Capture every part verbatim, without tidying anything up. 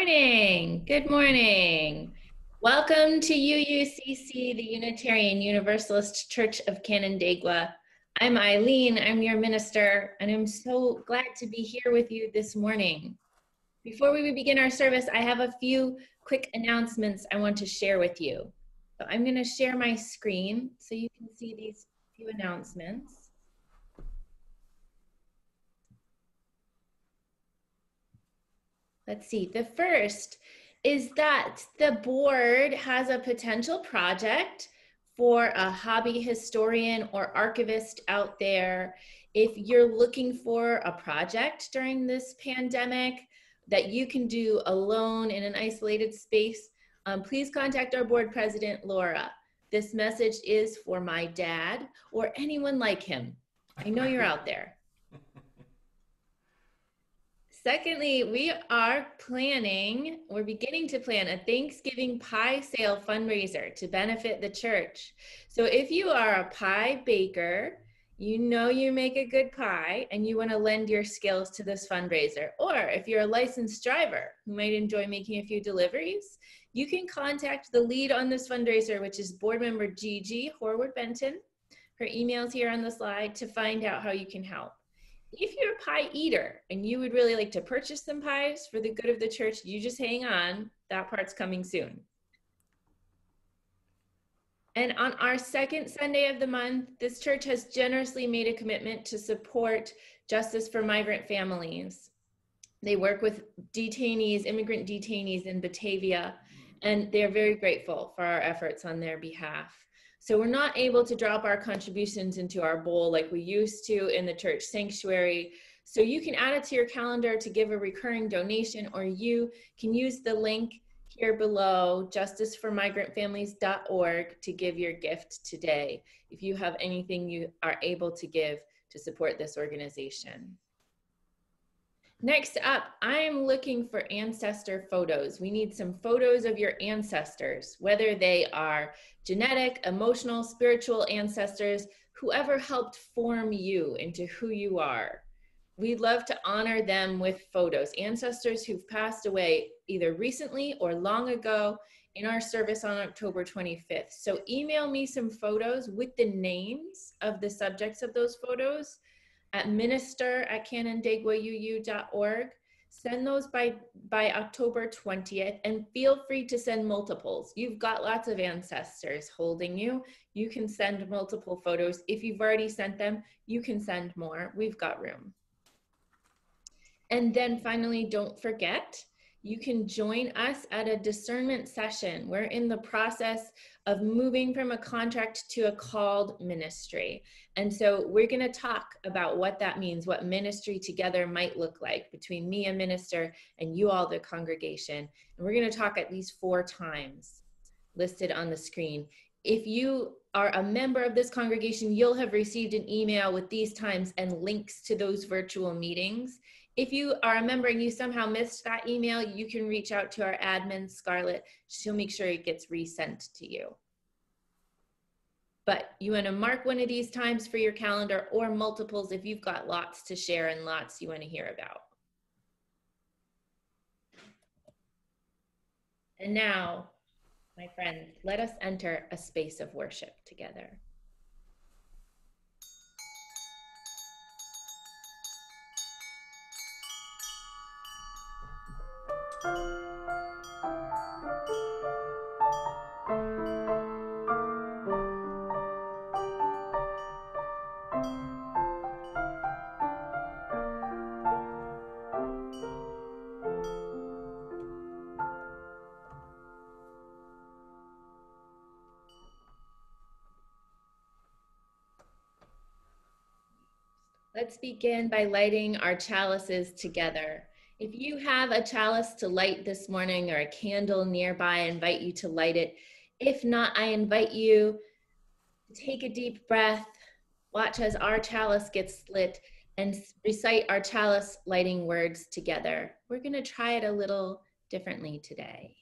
morning. Good morning. Welcome to U U C C, the Unitarian Universalist Church of Canandaigua. I'm Eileen, I'm your minister, and I'm so glad to be here with you this morning. Before we begin our service, I have a few quick announcements I want to share with you. So I'm going to share my screen so you can see these few announcements. Let's see, the first is that the board has a potential project for a hobby historian or archivist out there. If you're looking for a project during this pandemic that you can do alone in an isolated space, um, please contact our board president, Laura. This message is for my dad or anyone like him. I know you're out there. Secondly, we are planning, we're beginning to plan a Thanksgiving pie sale fundraiser to benefit the church. So if you are a pie baker, you know you make a good pie and you want to lend your skills to this fundraiser, or if you're a licensed driver who might enjoy making a few deliveries, you can contact the lead on this fundraiser, which is board member Gigi Horwood Benton. Her email's here on the slide to find out how you can help. If you're a pie eater and you would really like to purchase some pies for the good of the church, you just hang on, that part's coming soon. And on our second Sunday of the month, this church has generously made a commitment to support justice for migrant families. They work with detainees, immigrant detainees in Batavia, and they're very grateful for our efforts on their behalf. So we're not able to drop our contributions into our bowl like we used to in the church sanctuary. So you can add it to your calendar to give a recurring donation, or you can use the link here below, justice for migrant families dot org, to give your gift today, if you have anything you are able to give to support this organization. Next up, I'm looking for ancestor photos. We need some photos of your ancestors, whether they are genetic, emotional, spiritual ancestors, whoever helped form you into who you are. We'd love to honor them with photos, ancestors who've passed away either recently or long ago in our service on October twenty-fifth. So email me some photos with the names of the subjects of those photos at minister at canandaigua U U dot org. Send those by, by October twentieth, and feel free to send multiples. You've got lots of ancestors holding you. You can send multiple photos. If you've already sent them, you can send more. We've got room. And then finally, don't forget, you can join us at a discernment session. We're in the process of moving from a contract to a called ministry. And so we're gonna talk about what that means, what ministry together might look like between me, a minister, and you all, the congregation. And we're gonna talk at least four times listed on the screen. If you are a member of this congregation, you'll have received an email with these times and links to those virtual meetings. If you are a member and you somehow missed that email, you can reach out to our admin, Scarlett. She'll make sure it gets resent to you. But you want to mark one of these times for your calendar, or multiples if you've got lots to share and lots you want to hear about. And now, my friends, let us enter a space of worship together. Let's begin by lighting our chalices together. If you have a chalice to light this morning or a candle nearby, I invite you to light it. If not, I invite you to take a deep breath, watch as our chalice gets lit, and recite our chalice lighting words together. We're going to try it a little differently today.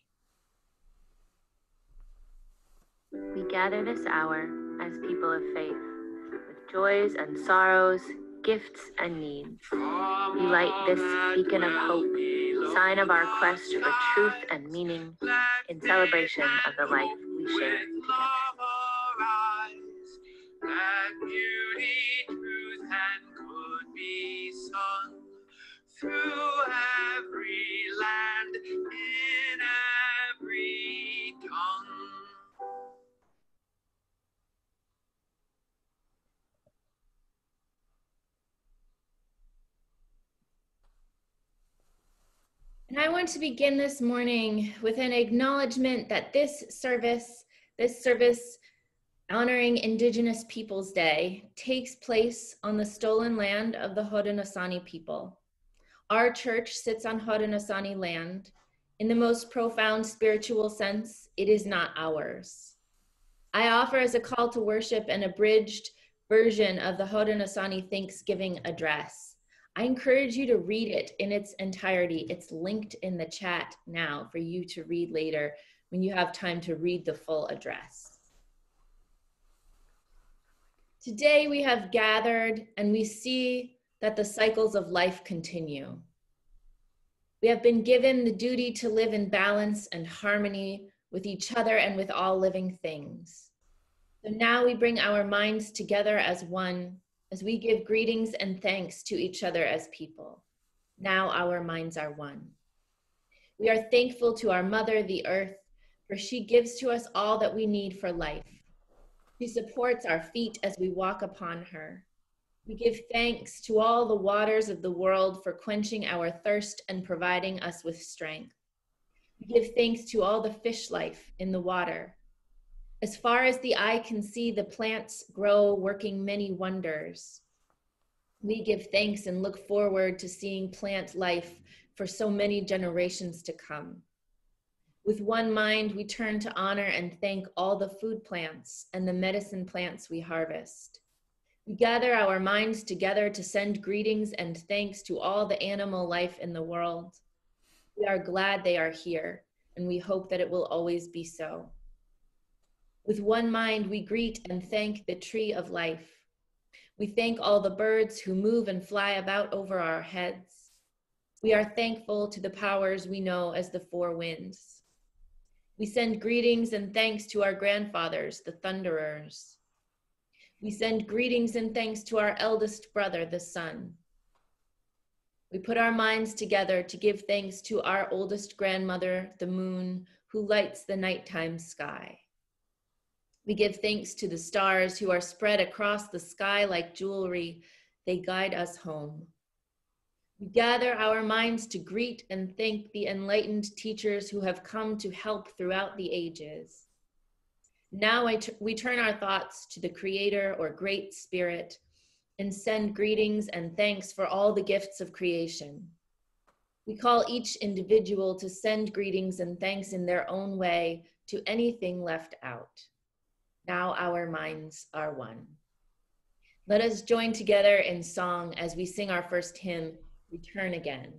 We gather this hour as people of faith, with joys and sorrows, gifts and needs. We light this beacon of hope, sign of our quest for truth and meaning in celebration of the life we share together. That beauty, truth, and good be sung through every land, in every tongue. And I want to begin this morning with an acknowledgement that this service, this service honoring Indigenous Peoples Day, takes place on the stolen land of the Haudenosaunee people. Our church sits on Haudenosaunee land. In the most profound spiritual sense, it is not ours. I offer as a call to worship an abridged version of the Haudenosaunee Thanksgiving address. I encourage you to read it in its entirety. It's linked in the chat now for you to read later when you have time to read the full address. Today we have gathered and we see that the cycles of life continue. We have been given the duty to live in balance and harmony with each other and with all living things. So now we bring our minds together as one, as we give greetings and thanks to each other as people. Now our minds are one. We are thankful to our mother, the earth, for she gives to us all that we need for life. She supports our feet as we walk upon her. We give thanks to all the waters of the world for quenching our thirst and providing us with strength. We give thanks to all the fish life in the water. As far as the eye can see, the plants grow, working many wonders. We give thanks and look forward to seeing plant life for so many generations to come. With one mind, we turn to honor and thank all the food plants and the medicine plants we harvest. We gather our minds together to send greetings and thanks to all the animal life in the world. We are glad they are here, and we hope that it will always be so. With one mind, we greet and thank the tree of life. We thank all the birds who move and fly about over our heads. We are thankful to the powers we know as the four winds. We send greetings and thanks to our grandfathers, the thunderers. We send greetings and thanks to our eldest brother, the sun. We put our minds together to give thanks to our oldest grandmother, the moon, who lights the nighttime sky. We give thanks to the stars who are spread across the sky like jewelry. They guide us home. We gather our minds to greet and thank the enlightened teachers who have come to help throughout the ages. Now I t- we turn our thoughts to the Creator or Great Spirit and send greetings and thanks for all the gifts of creation. We call each individual to send greetings and thanks in their own way to anything left out. Now our minds are one. Let us join together in song as we sing our first hymn, Return Again.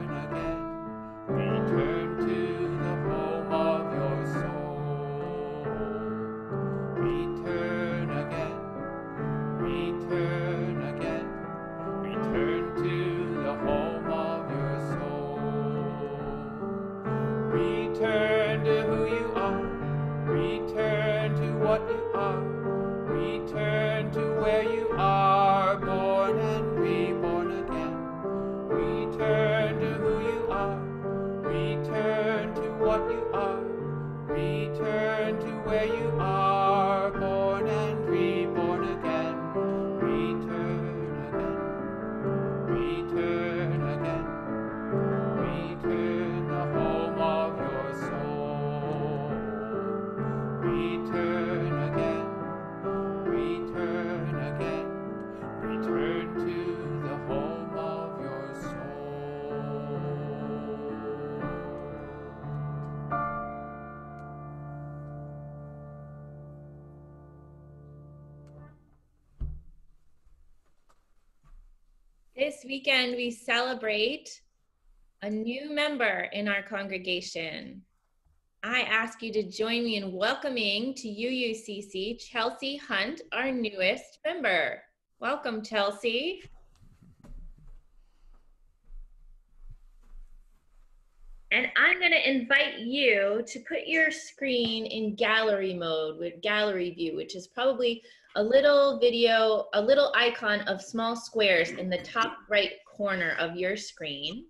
Return to the home of your soul. This weekend, we celebrate a new member in our congregation. I ask you to join me in welcoming to U U C C Chelsea Hunt, our newest member. Welcome, Chelsea. And I'm going to invite you to put your screen in gallery mode with gallery view, which is probably a little video, a little icon of small squares in the top right corner of your screen.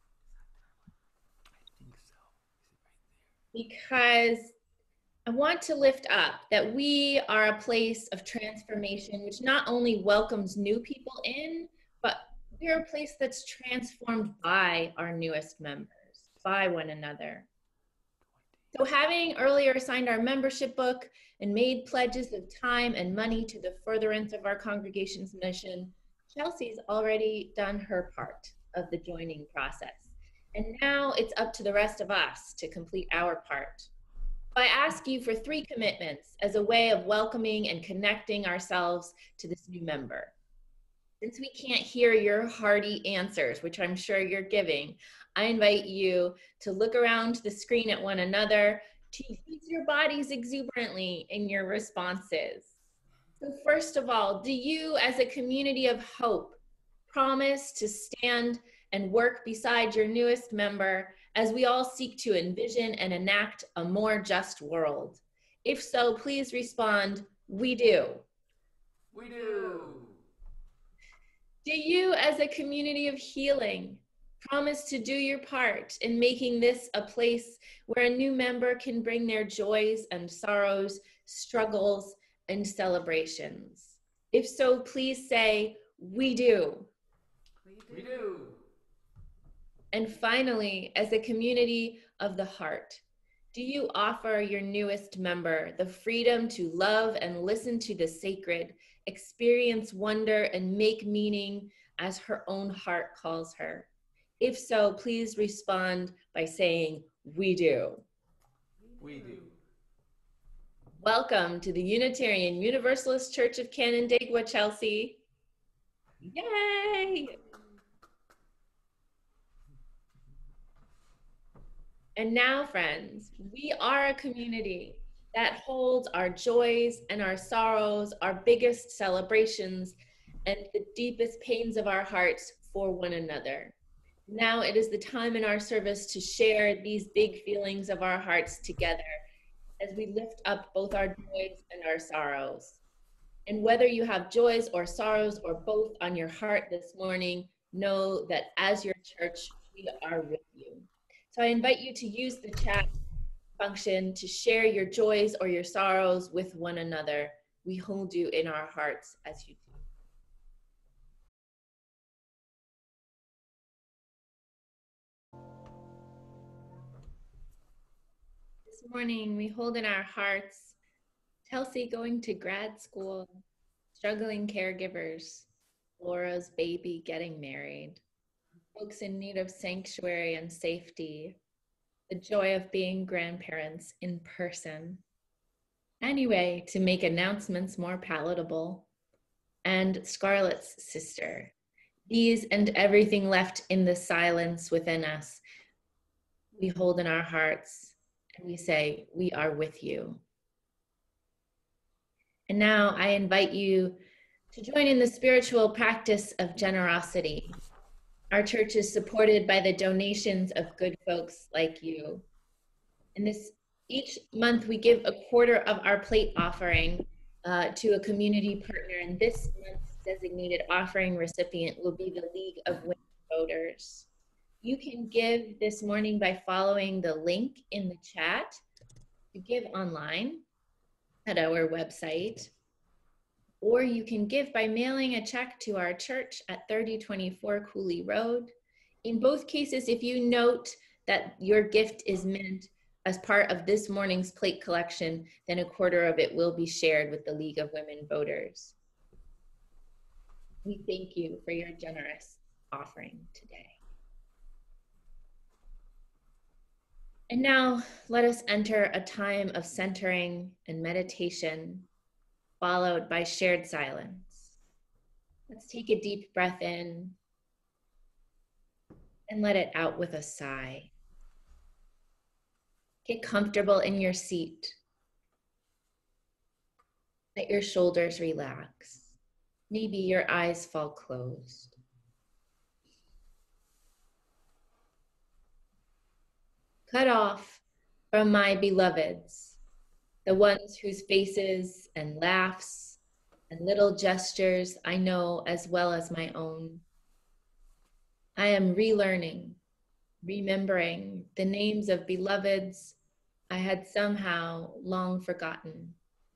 Because I want to lift up that we are a place of transformation, which not only welcomes new people in, but we're a place that's transformed by our newest members, by one another. So having earlier signed our membership book and made pledges of time and money to the furtherance of our congregation's mission, Chelsea's already done her part of the joining process. And now it's up to the rest of us to complete our part. I ask you for three commitments as a way of welcoming and connecting ourselves to this new member. Since we can't hear your hearty answers, which I'm sure you're giving, I invite you to look around the screen at one another, to use your bodies exuberantly in your responses. So first of all, do you as a community of hope promise to stand and work beside your newest member as we all seek to envision and enact a more just world? If so, please respond, we do. We do. Do you as a community of healing promise to do your part in making this a place where a new member can bring their joys and sorrows, struggles and celebrations? If so, please say, we do. We do. And finally, as a community of the heart, do you offer your newest member the freedom to love and listen to the sacred, experience wonder and make meaning as her own heart calls her? If so, please respond by saying, we do. We do. Welcome to the Unitarian Universalist Church of Canandaigua, Chelsea. Yay! And now, friends, we are a community that holds our joys and our sorrows, our biggest celebrations, and the deepest pains of our hearts for one another. Now it is the time in our service to share these big feelings of our hearts together as we lift up both our joys and our sorrows. And whether you have joys or sorrows or both on your heart this morning, know that as your church, we are with you. So I invite you to use the chat function to share your joys or your sorrows with one another. We hold you in our hearts as you do. This morning, we hold in our hearts Chelsea going to grad school, struggling caregivers, Laura's baby getting married, folks in need of sanctuary and safety, the joy of being grandparents in person. Anyway, to make announcements more palatable, and Scarlett's sister. These and everything left in the silence within us, we hold in our hearts and we say, we are with you. And now I invite you to join in the spiritual practice of generosity. Our church is supported by the donations of good folks like you. And this, each month we give a quarter of our plate offering uh, to a community partner. And this month's designated offering recipient will be the League of Women Voters. You can give this morning by following the link in the chat. You give online at our website, or you can give by mailing a check to our church at thirty twenty-four Cooley Road. In both cases, if you note that your gift is meant as part of this morning's plate collection, then a quarter of it will be shared with the League of Women Voters. We thank you for your generous offering today. And now let us enter a time of centering and meditation, followed by shared silence. Let's take a deep breath in and let it out with a sigh. Get comfortable in your seat. Let your shoulders relax. Maybe your eyes fall closed. Cut off from my beloveds, the ones whose faces and laughs and little gestures I know as well as my own. I am relearning, remembering the names of beloveds I had somehow long forgotten.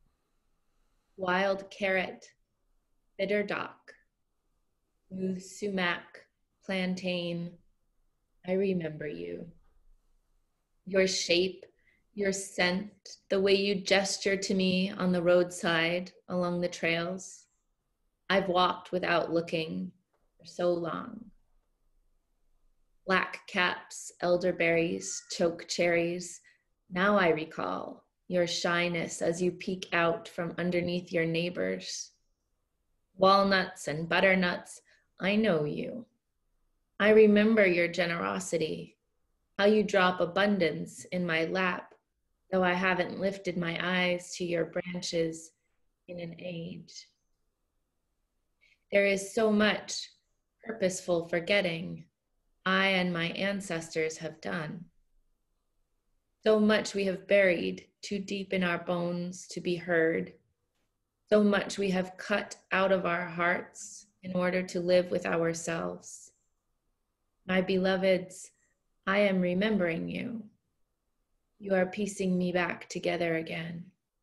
Wild carrot, bitter dock, smooth sumac, plantain, I remember you. Your shape, your scent, the way you gesture to me on the roadside along the trails. I've walked without looking for so long. Black caps, elderberries, choke cherries. Now I recall your shyness as you peek out from underneath your neighbors. Walnuts and butternuts, I know you. I remember your generosity, how you drop abundance in my lap, though I haven't lifted my eyes to your branches in an age. There is so much purposeful forgetting I and my ancestors have done. So much we have buried too deep in our bones to be heard. So much we have cut out of our hearts in order to live with ourselves. My beloveds, I am remembering you. You are piecing me back together again.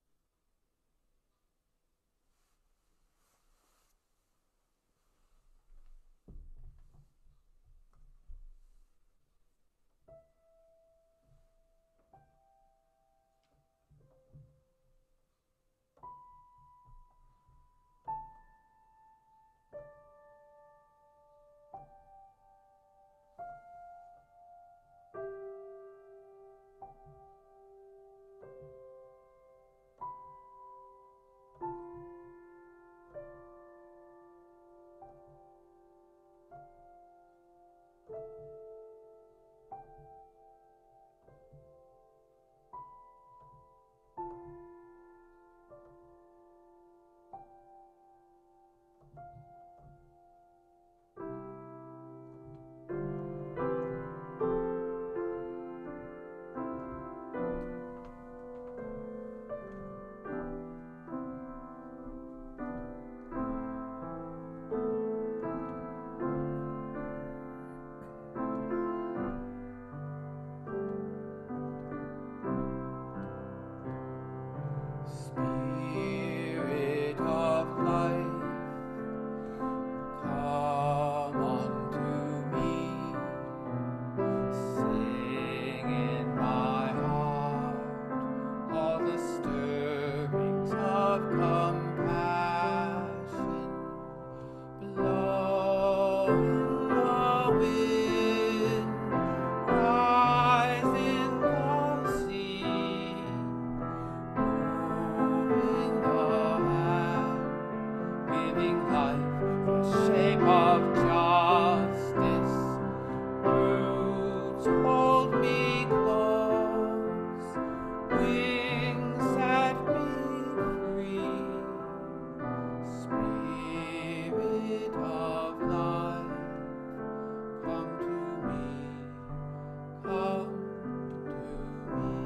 Spirit of life, come unto me. Sing in my heart all the stirrings of compassion. Blow in the wind, rise in the sea. Moving the hand, giving life the shape of justice. Roots hold me close, wings set me free. Spirit of life, come to me, come to me.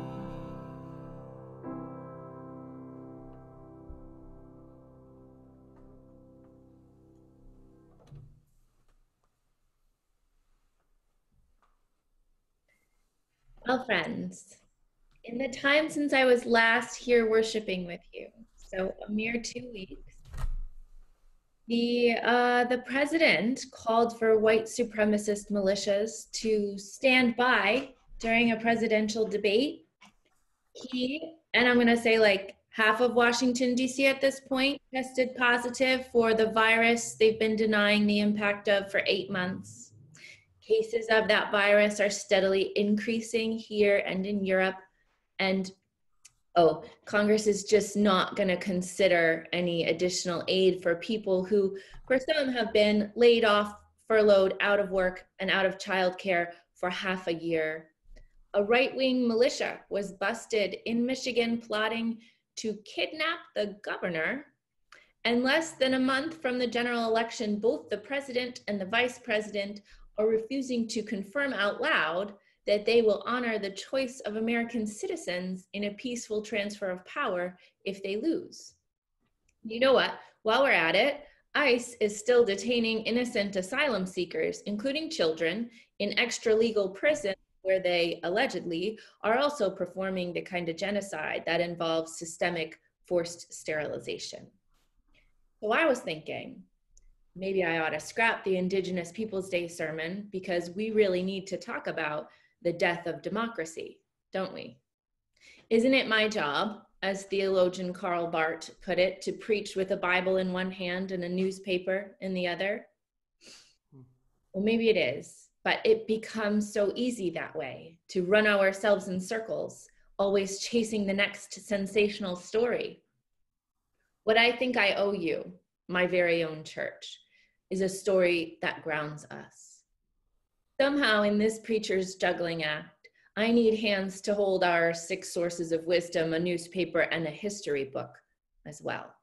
Well, friends, in the time since I was last here worshiping with you, so a mere two weeks, the, uh, the president called for white supremacist militias to stand by during a presidential debate. He, and I'm gonna say like half of Washington, D C at this point, tested positive for the virus they've been denying the impact of for eight months. Cases of that virus are steadily increasing here and in Europe. And oh, Congress is just not going to consider any additional aid for people who, for some, have been laid off furloughed, out of work, and out of childcare for half a year. A right-wing militia was busted in Michigan plotting to kidnap the governor. And less than a month from the general election, both the president and the vice president are refusing to confirm out loud that they will honor the choice of American citizens in a peaceful transfer of power if they lose. You know what? While we're at it, ICE is still detaining innocent asylum seekers, including children, in extra-legal prison where they allegedly are also performing the kind of genocide that involves systemic forced sterilization. So I was thinking, maybe I ought to scrap the Indigenous Peoples Day sermon because we really need to talk about the death of democracy, don't we? Isn't it my job, as theologian Karl Barth put it, to preach with a Bible in one hand and a newspaper in the other? Well, maybe it is, but it becomes so easy that way, to run ourselves in circles, always chasing the next sensational story. What I think I owe you, my very own church, is a story that grounds us. Somehow in this preacher's juggling act, I need hands to hold our six sources of wisdom, a newspaper, and a history book as well.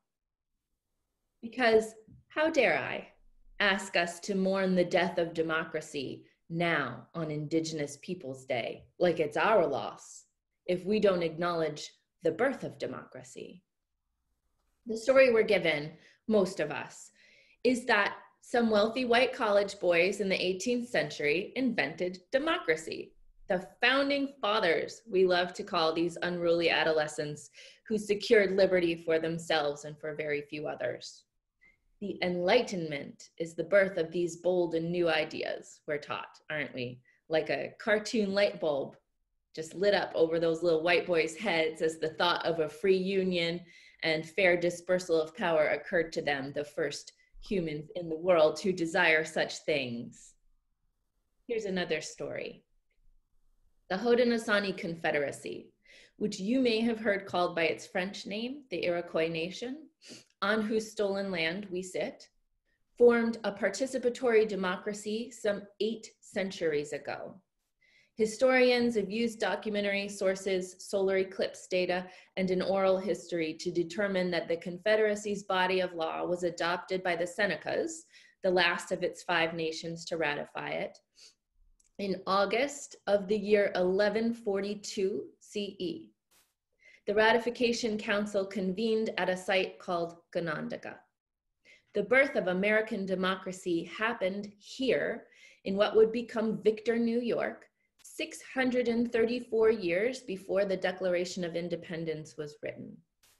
Because how dare I ask us to mourn the death of democracy now on Indigenous Peoples Day, like it's our loss, if we don't acknowledge the birth of democracy? The story we're given, most of us, is that some wealthy white college boys in the eighteenth century invented democracy. The founding fathers, we love to call these unruly adolescents who secured liberty for themselves and for very few others. The Enlightenment is the birth of these bold and new ideas, we're taught, aren't we? Like a cartoon light bulb just lit up over those little white boys' heads as the thought of a free union and fair dispersal of power occurred to them, the first humans in the world who desire such things. Here's another story. The Haudenosaunee Confederacy, which you may have heard called by its French name, the Iroquois Nation, on whose stolen land we sit, formed a participatory democracy some eight centuries ago. Historians have used documentary sources, solar eclipse data, and an oral history to determine that the Confederacy's body of law was adopted by the Senecas, the last of its five nations to ratify it, in August of the year eleven forty-two C E. The Ratification Council convened at a site called Ganondaga. The birth of American democracy happened here in what would become Victor, New York, six hundred thirty-four years before the Declaration of Independence was written.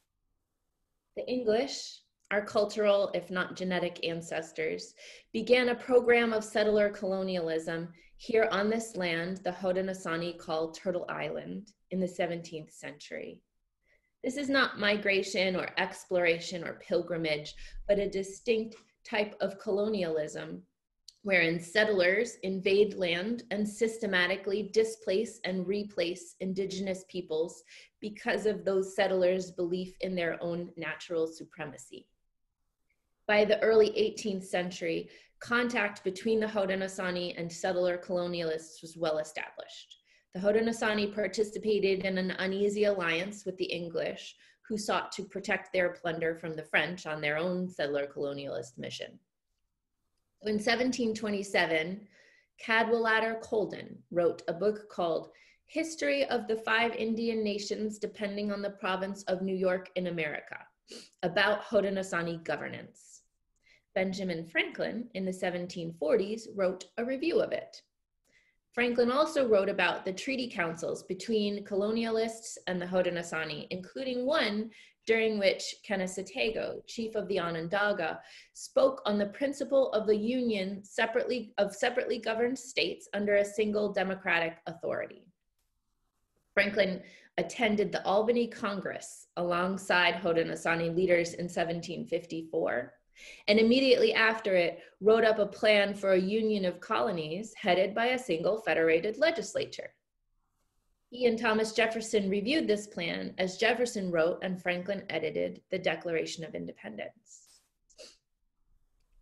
The English, our cultural, if not genetic ancestors, began a program of settler colonialism here on this land the Haudenosaunee called Turtle Island in the seventeenth century. This is not migration or exploration or pilgrimage, but a distinct type of colonialism wherein settlers invade land and systematically displace and replace indigenous peoples because of those settlers' belief in their own natural supremacy. By the early eighteenth century, contact between the Haudenosaunee and settler colonialists was well established. The Haudenosaunee participated in an uneasy alliance with the English, who sought to protect their plunder from the French on their own settler colonialist mission. In seventeen twenty-seven, Cadwallader Colden wrote a book called History of the Five Indian Nations Depending on the Province of New York in America, about Haudenosaunee governance. Benjamin Franklin in the seventeen forties wrote a review of it. Franklin also wrote about the treaty councils between colonialists and the Haudenosaunee, including one during which Kennesatego, chief of the Onondaga, spoke on the principle of the union separately, of separately governed states under a single democratic authority. Franklin attended the Albany Congress alongside Haudenosaunee leaders in seventeen fifty-four, and immediately after it wrote up a plan for a union of colonies headed by a single federated legislature. He and Thomas Jefferson reviewed this plan as Jefferson wrote and Franklin edited the Declaration of Independence.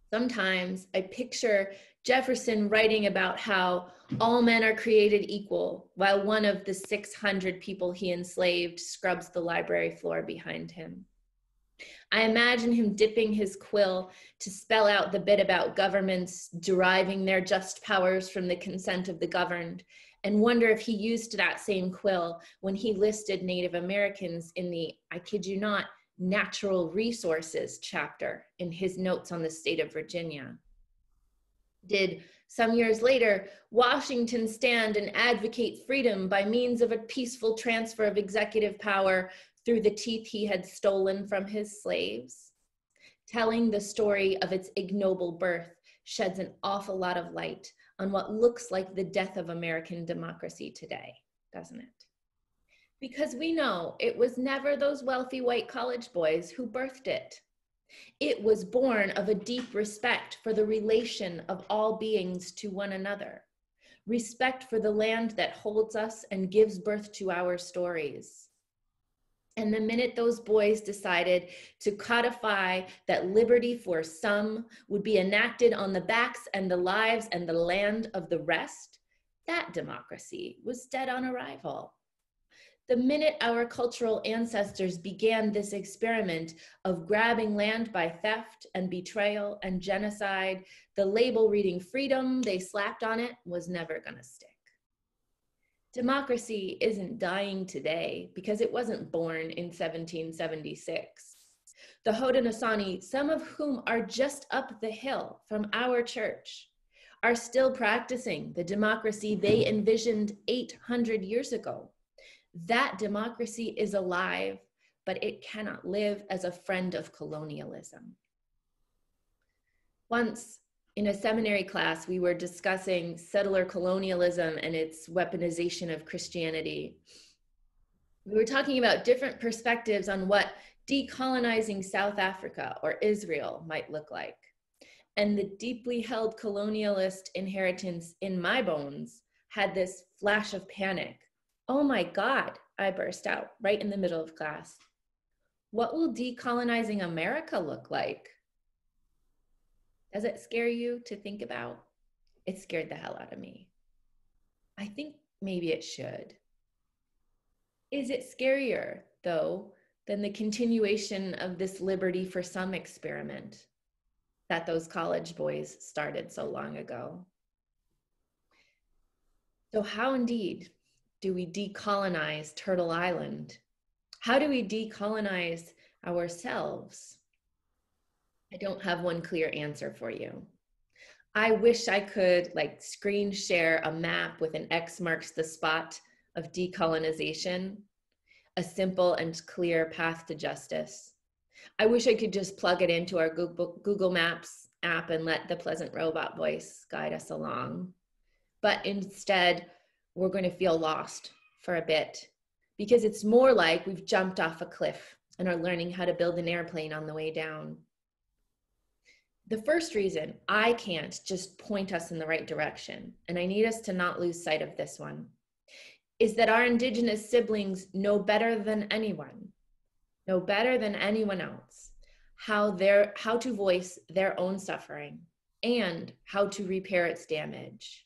Sometimes I picture Jefferson writing about how all men are created equal, while one of the six hundred people he enslaved scrubs the library floor behind him. I imagine him dipping his quill to spell out the bit about governments deriving their just powers from the consent of the governed, and wonder if he used that same quill when he listed Native Americans in the, I kid you not, natural resources chapter in his notes on the state of Virginia. Did, some years later, Washington stand and advocate freedom by means of a peaceful transfer of executive power through the teeth he had stolen from his slaves? Telling the story of its ignoble birth sheds an awful lot of light on what looks like the death of American democracy today, doesn't it? Because we know it was never those wealthy white college boys who birthed it. It was born of a deep respect for the relation of all beings to one another, respect for the land that holds us and gives birth to our stories. And the minute those boys decided to codify that liberty for some would be enacted on the backs and the lives and the land of the rest, that democracy was dead on arrival. The minute our cultural ancestors began this experiment of grabbing land by theft and betrayal and genocide, the label reading freedom they slapped on it was never gonna stick. Democracy isn't dying today because it wasn't born in seventeen seventy-six. The Haudenosaunee, some of whom are just up the hill from our church, are still practicing the democracy they envisioned eight hundred years ago. That democracy is alive, but it cannot live as a friend of colonialism. Once, in a seminary class, we were discussing settler colonialism and its weaponization of Christianity. We were talking about different perspectives on what decolonizing South Africa or Israel might look like. And the deeply held colonialist inheritance in my bones had this flash of panic. Oh my God, I burst out right in the middle of class. What will decolonizing America look like? Does it scare you to think about? It scared the hell out of me. I think maybe it should. Is it scarier, though, than the continuation of this liberty for some experiment that those college boys started so long ago? So how indeed do we decolonize Turtle Island? How do we decolonize ourselves? I don't have one clear answer for you. I wish I could like screen share a map with an X marks the spot of decolonization, a simple and clear path to justice. I wish I could just plug it into our Google, Google Maps app and let the pleasant robot voice guide us along. But instead, we're going to feel lost for a bit because it's more like we've jumped off a cliff and are learning how to build an airplane on the way down. The first reason I can't just point us in the right direction, and I need us to not lose sight of this one, is that our Indigenous siblings know better than anyone, know better than anyone else, how, their, how to voice their own suffering and how to repair its damage.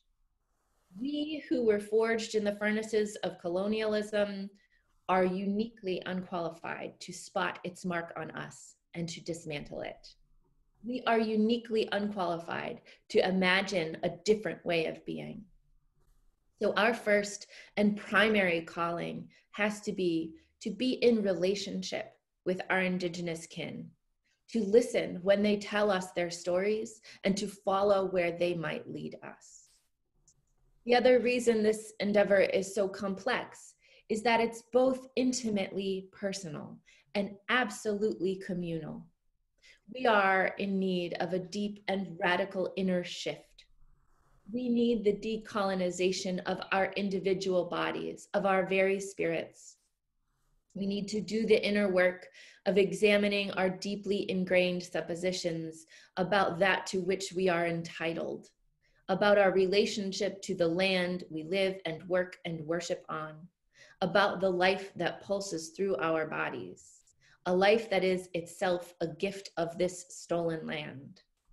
We who were forged in the furnaces of colonialism are uniquely unqualified to spot its mark on us and to dismantle it. We are uniquely unqualified to imagine a different way of being. So our first and primary calling has to be to be in relationship with our Indigenous kin, to listen when they tell us their stories and to follow where they might lead us. The other reason this endeavor is so complex is that it's both intimately personal and absolutely communal. We are in need of a deep and radical inner shift. We need the decolonization of our individual bodies, of our very spirits. We need to do the inner work of examining our deeply ingrained suppositions about that to which we are entitled, about our relationship to the land we live and work and worship on, about the life that pulses through our bodies, a life that is itself a gift of this stolen land.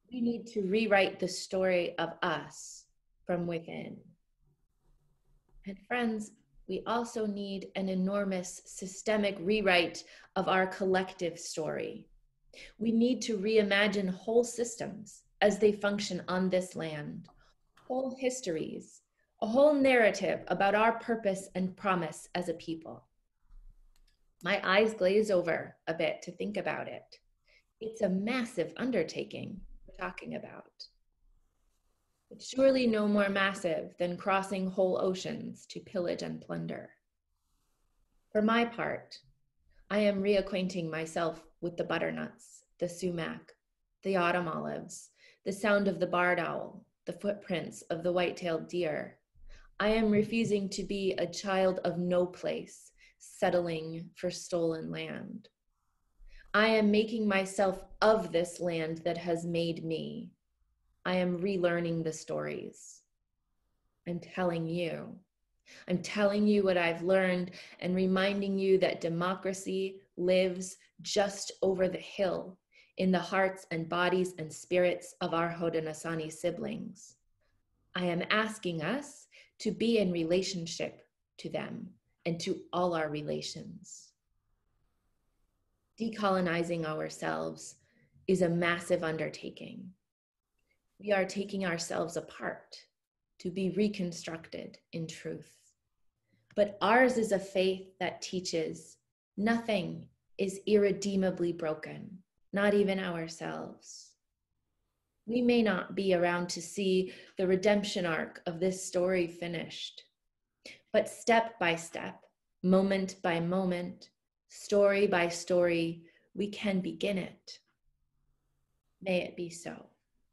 We need to rewrite the story of us from within. And friends, we also need an enormous systemic rewrite of our collective story. We need to reimagine whole systems as they function on this land, whole histories, a whole narrative about our purpose and promise as a people. My eyes glaze over a bit to think about it. It's a massive undertaking we're talking about. But surely no more massive than crossing whole oceans to pillage and plunder. For my part, I am reacquainting myself with the butternuts, the sumac, the autumn olives, the sound of the barred owl, the footprints of the white-tailed deer. I am refusing to be a child of no place, settling for stolen land. I am making myself of this land that has made me. I am relearning the stories. I'm telling you. I'm telling you what I've learned and reminding you that democracy lives just over the hill in the hearts and bodies and spirits of our Haudenosaunee siblings. I am asking us to be in relationship to them and to all our relations. Decolonizing ourselves is a massive undertaking. We are taking ourselves apart to be reconstructed in truth. But ours is a faith that teaches nothing is irredeemably broken, not even ourselves. We may not be around to see the redemption arc of this story finished, but step by step, moment by moment, story by story, we can begin it. May it be so.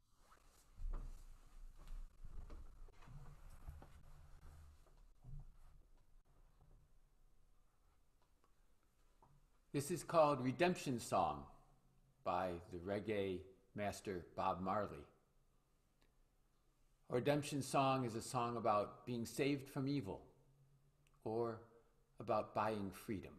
This is called Redemption Song by the reggae master Bob Marley. A redemption song is a song about being saved from evil or about buying freedom.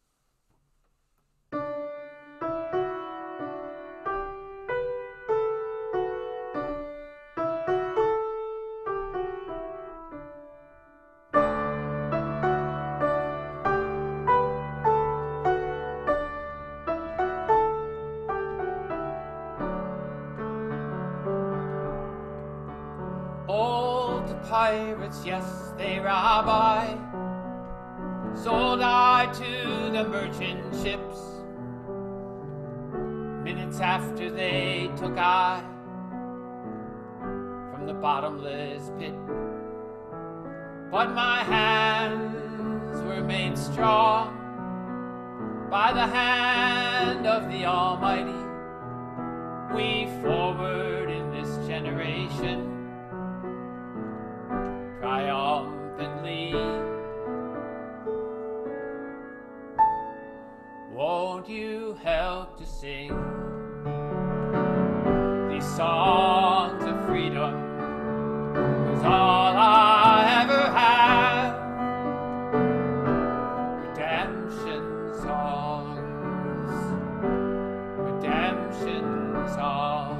Pirates, yes, they rob I, sold I to the merchant ships. Minutes after they took I from the bottomless pit. But my hands were made strong by the hand of the Almighty. We forward in this generation triumphantly. Won't you help to sing these songs of freedom? 'Cause all I ever have, redemption songs, redemption songs.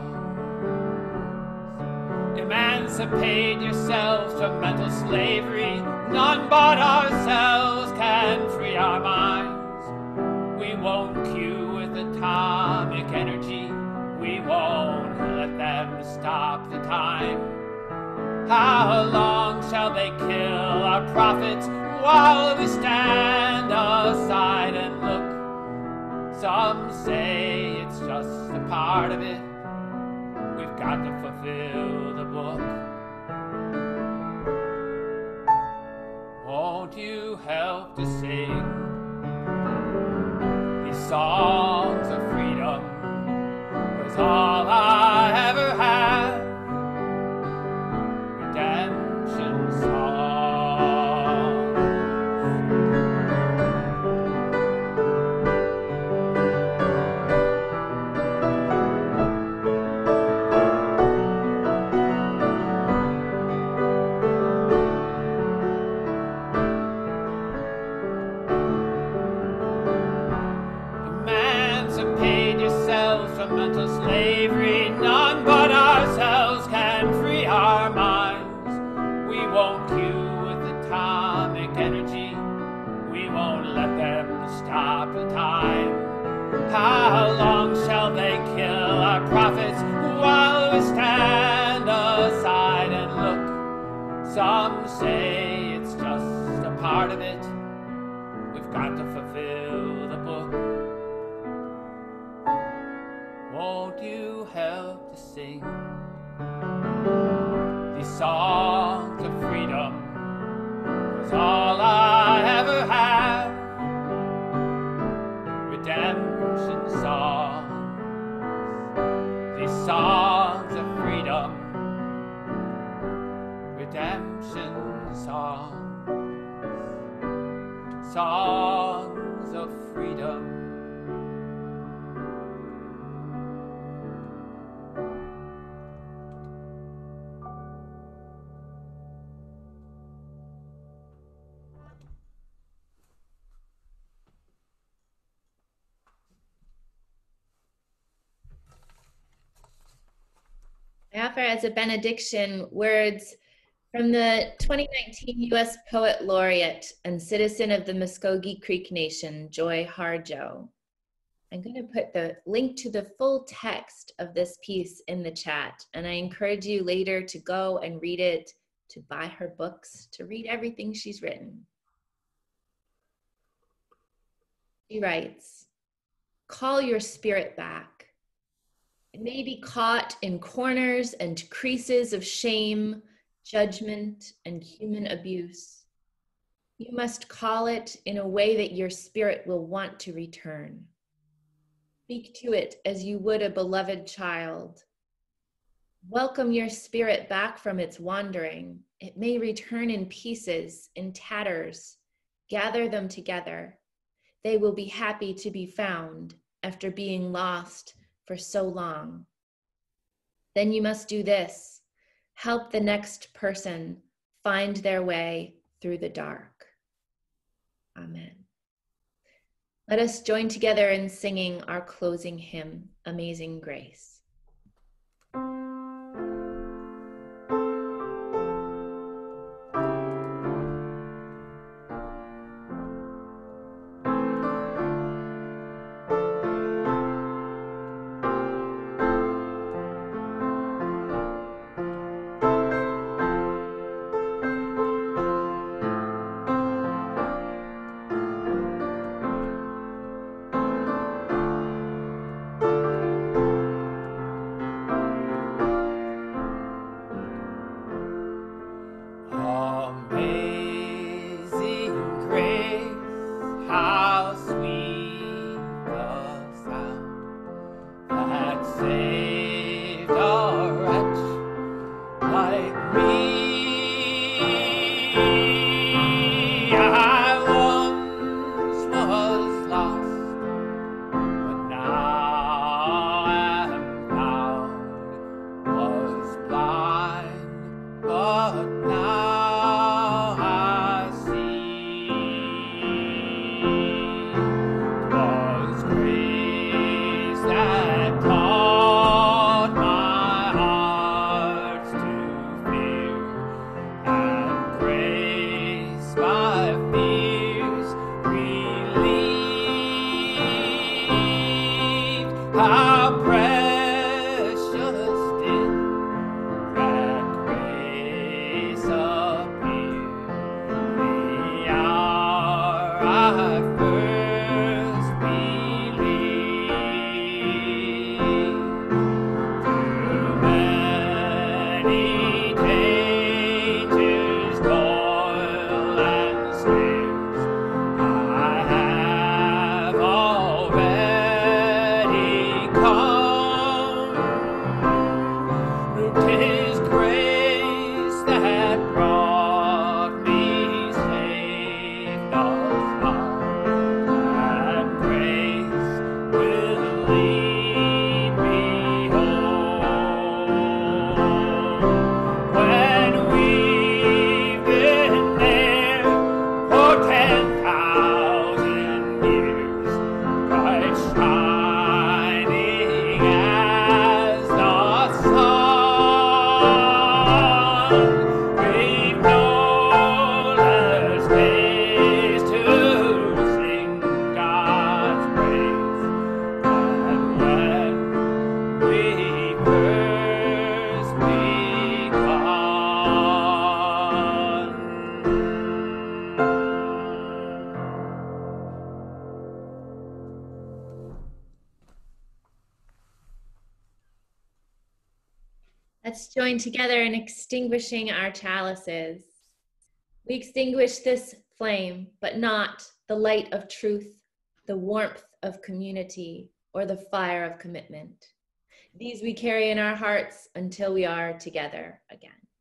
Emancipate yourselves from mental slavery. None but ourselves can free our minds. We won't cue with atomic energy. We won't let them stop the time. How long shall they kill our prophets while we stand aside and look? Some say it's just a part of it. We've got to fulfill the book. Won't you help to sing these songs of freedom? 'Cause all I ever have, redemption songs. Mental slavery. Shall they kill our prophets while we stand aside and look? Some say it's just a part of it. We've got to fulfill the book. Won't you help to sing these songs of freedom? 'Cause all I ever have, redemption songs, these songs of freedom, redemption songs, songs of freedom. I offer as a benediction words from the twenty nineteen U S Poet Laureate and citizen of the Muskogee Creek Nation, Joy Harjo. I'm going to put the link to the full text of this piece in the chat, and I encourage you later to go and read it, to buy her books, to read everything she's written. She writes, "Call your spirit back. It may be caught in corners and creases of shame, judgment, and human abuse. You must call it in a way that your spirit will want to return. Speak to it as you would a beloved child. Welcome your spirit back from its wandering. It may return in pieces, in tatters. Gather them together. They will be happy to be found after being lost for so long. Then you must do this. Help the next person find their way through the dark." Amen. Let us join together in singing our closing hymn, Amazing Grace. Shining as the sun. Let's join together in extinguishing our chalices. We extinguish this flame, but not the light of truth, the warmth of community, or the fire of commitment. These we carry in our hearts until we are together again.